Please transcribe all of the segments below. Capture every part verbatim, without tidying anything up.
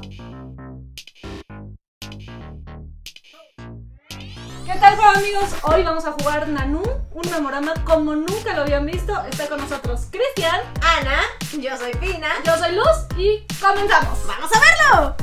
¿Qué tal, juego, amigos? Hoy vamos a jugar Nanú, un memorama como nunca lo habían visto. Está con nosotros Cristian, Ana, yo soy Pina, yo soy Luz y comenzamos. ¡Vamos a verlo!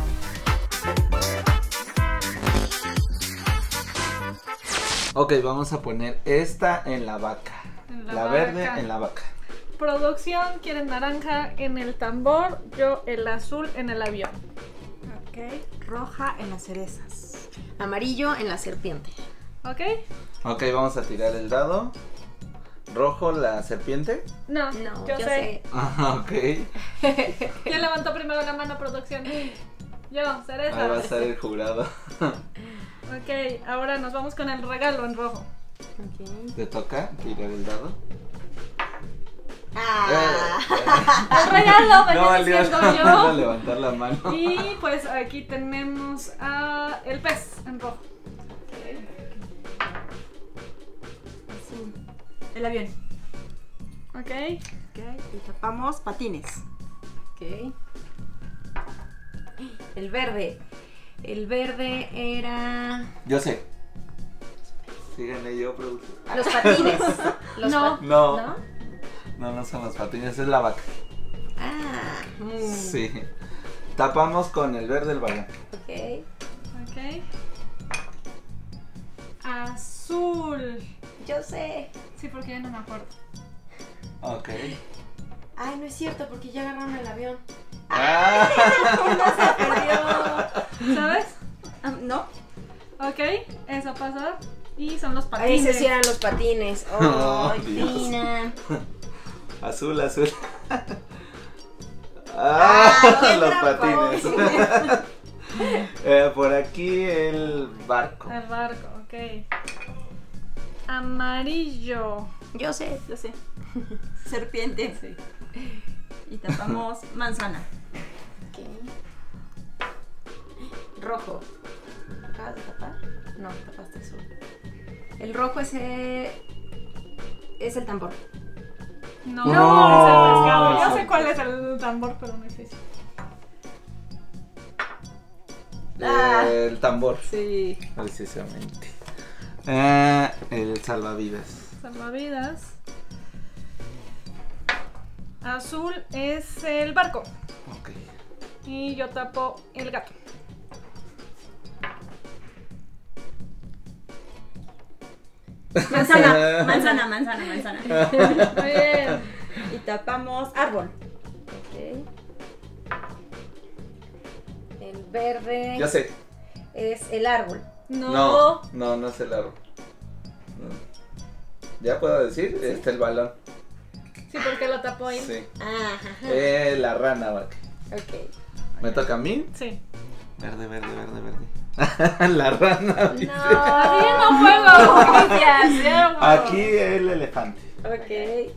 Ok, vamos a poner esta en la vaca. En la la vaca. verde en la vaca. Producción quiere naranja en el tambor, yo el azul en el avión. Ok, roja en las cerezas, amarillo en la serpiente. ¿Ok? Ok, vamos a tirar el dado. Rojo, la serpiente. No, No, yo, yo sé. sé. Ah, ok. ¿Quién levantó primero la mano, producción? Yo, cereza. Ahí va a ser el jurado. Ok, ahora nos vamos con el regalo en rojo. Ok. ¿Te toca tirar el dado? Ah. El regalo, venía No valió diciendo la pena yo. levantar la mano. Y pues aquí tenemos a el pez en rojo. Azul. El avión. Ok. Ok, y tapamos patines. Ok. El verde. El verde era... Yo sé. Síganle yo, producción. Los patines. Los No. pat- No. ¿No? No, no son los patines, es la vaca. Ah. mm, Sí. Tapamos con el verde el balón. Ok. Ok. Azul. Yo sé. Sí, porque ya no me acuerdo. Ok. Ay, no es cierto, porque ya agarraron el avión. Ah. Uno se perdió. ¿Sabes? Ah, ¿No? Ok, eso pasa. Y son los Ahí patines. se cierran los patines. Oh, Ay, Dios. Pina. Azul, azul. Ah, Ah, qué los tramposo. patines. Eh, por aquí el barco. El barco, ok. Amarillo. Yo sé, yo sé. Serpiente. Sí. Y tapamos manzana. Ok. Rojo. ¿Acabas de tapar? No, tapaste azul. El rojo es el, es el tambor. No, No, es el pescado. es Yo el sé cuál es el tambor, pero no es ese. Ah. El tambor. Sí. Precisamente. Eh, el salvavidas. Salvavidas. Azul es el barco. Ok. Y yo tapo el gato. Manzana, manzana, manzana, manzana. Muy bien. Y tapamos árbol. Ok. El verde Ya sé. es el árbol. No. No, no, no es el árbol. No. ¿Ya puedo decir? Este el balón. Sí, porque lo tapo ahí. Sí. Ajá. Eh, la rana, vaca. Ok. ¿Me toca a mí? Sí. Verde, verde, verde, verde. La rana. dice. Así no juego, Cristian. sí no juego. Aquí el elefante. Ok.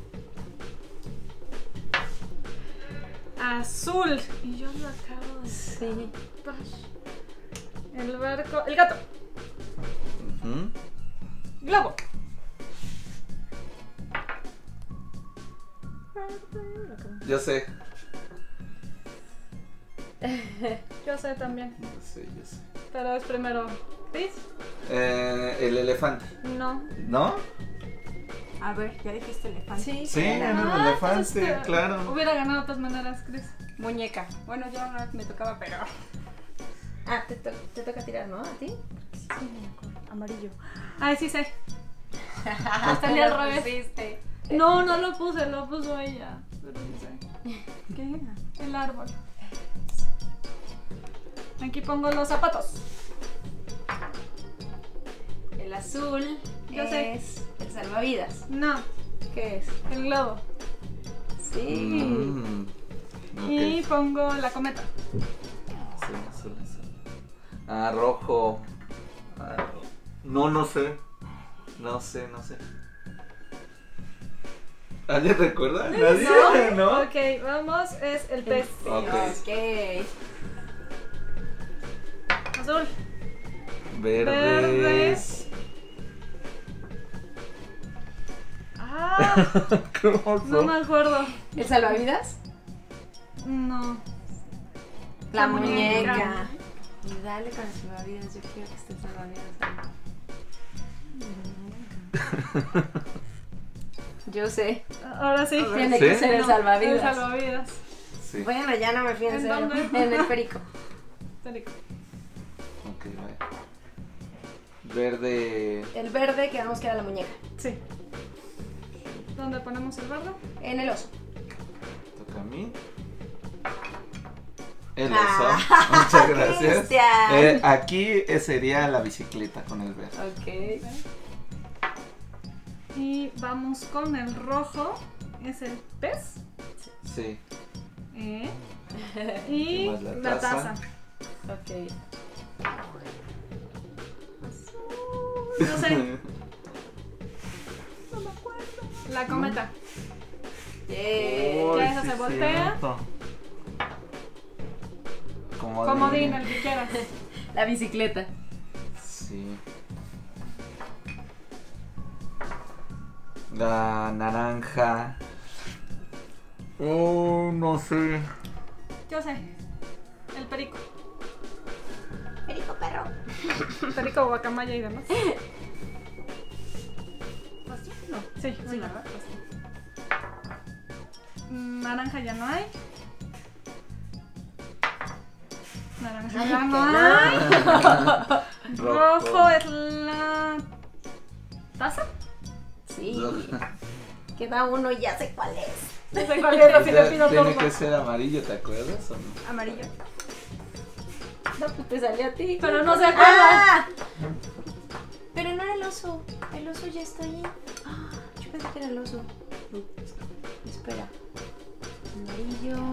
Azul. Y yo lo acabo de Sí. tapar. El barco. El gato. Ujú. Globo. Yo sé. Yo sé también. Yo sé, yo sé. Pero es primero. ¿Chris? Eh, el elefante. No. ¿No? A ver, ya dijiste elefante. Sí. Sí, era el Ah, elefante, entonces, eh, claro. Hubiera ganado de todas maneras, Chris. Muñeca. Bueno, ya no me tocaba, pero. Ah, te, to te toca tirar, ¿no? ¿A ti? Sí, me acuerdo. Amarillo. Ay, sí sé. Hasta ni al revés. Pusiste. No, no lo puse, lo puso ella. Pero sí sé. ¿Qué era? El árbol. Aquí pongo los zapatos. El azul Yo es sé. el salvavidas. No, ¿Qué es? el globo. Sí. Mm, ok. Y pongo la cometa. Azul, azul, azul. Ah, rojo. Ah, ro- no, no sé. No sé, no sé. ¿Alguien recuerda? ¿Nadie? ¿No? Ok, vamos, es el pez. Ok. Ok. Azul. Verdes. Ah, ¿Cómo no son? me acuerdo. ¿El salvavidas? No. La La muñeca. muñeca. Y dale con el salvavidas, yo quiero que esté salvavidas. Yo sé. Ahora sí. Tiene ¿Sí? que ser el No, salvavidas. El salvavidas. Sí. Bueno, ya no me fío en ¿En cero. dónde? En el perico. Perico. Ok, vaya. Verde. El verde quedamos que era la muñeca. Sí. ¿Dónde ponemos el verde? En el oso. Toca a mí. El Ah, oso. Muchas gracias. Cristian. Eh, aquí eh, sería la bicicleta con el verde. Ok. Y vamos con el rojo. Es el pez. Sí. ¿Eh? Y Más la la taza. taza. Ok. No sé. La cometa. Yeah. Uy, ya esa sí se es voltea. cierto. Comodín. Comodín, el que quieras. La bicicleta. Sí. La naranja. Oh, no sé. Yo sé. El perico. Perico perro. Perico, guacamaya y demás. No. Sí, Sí, venga. ¿verdad? Naranja ya no hay. Naranja Ay, ya que no no. hay. Rojo es la taza. Sí. Queda uno y ya sé cuál es. No sé cuál es, así le pido Tiene turno. que ser amarillo, ¿te acuerdas o no? Amarillo. No, pues te salió a ti. Pero no se acuerda. ¡Ah! Pero no era el oso. El oso ya está ahí. Ah, yo pensé que era el oso. Ups. Espera. Amarillo.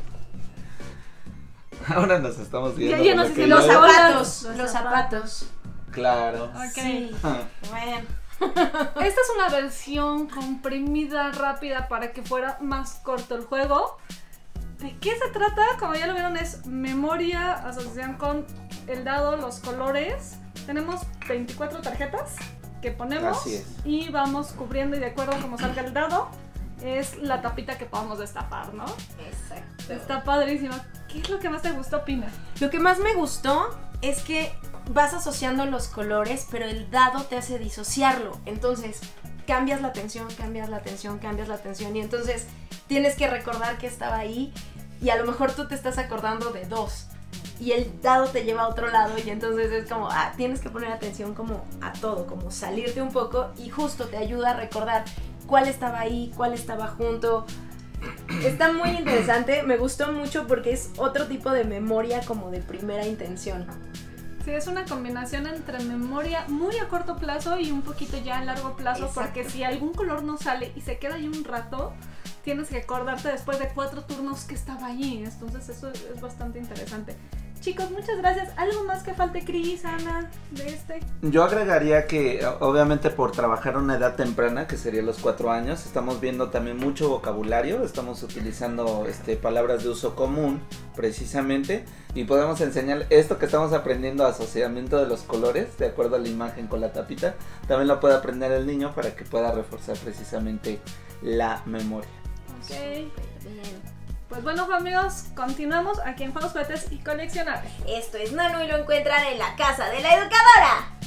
Ahora nos estamos viendo. ya por nos lo que hicimos yo- Los bolas. zapatos. Los Los zapatos. zapatos. Claro. Ok. Sí. Bueno. Esta es una versión comprimida, rápida, para que fuera más corto el juego. ¿De qué se trata? Como ya lo vieron, es memoria, asociación con el dado, los colores. Tenemos veinticuatro tarjetas que ponemos Así es. y vamos cubriendo, y de acuerdo a cómo salga el dado, es la tapita que podamos destapar, ¿no? Exacto. Está padrísimo. ¿Qué es lo que más te gustó, Pina? Lo que más me gustó es que vas asociando los colores, pero el dado te hace disociarlo. Entonces, cambias la atención, cambias la atención, cambias la atención. Y entonces tienes que recordar que estaba ahí. Y a lo mejor tú te estás acordando de dos. Y el dado te lleva a otro lado. Y entonces es como, ah, tienes que poner atención como a todo, como salirte un poco. Y justo te ayuda a recordar cuál estaba ahí, cuál estaba junto. Está muy interesante, me gustó mucho porque es otro tipo de memoria como de primera intención. Sí, es una combinación entre memoria muy a corto plazo y un poquito ya a largo plazo. Exacto. Porque si algún color no sale y se queda ahí un rato, tienes que acordarte después de cuatro turnos que estaba allí. Entonces eso es bastante interesante. Chicos, muchas gracias. ¿Algo más que falte, Cris, Ana, de este? Yo agregaría que obviamente por trabajar a una edad temprana, que sería los cuatro años, estamos viendo también mucho vocabulario, estamos utilizando este, palabras de uso común precisamente, y podemos enseñar esto que estamos aprendiendo, asociamiento de los colores, de acuerdo a la imagen con la tapita, también lo puede aprender el niño para que pueda reforzar precisamente la memoria. Ok. Pues bueno, amigos, continuamos aquí en Juegos, Juguetes y Coleccionables. Esto es Nanu y lo encuentran en la casa de la educadora.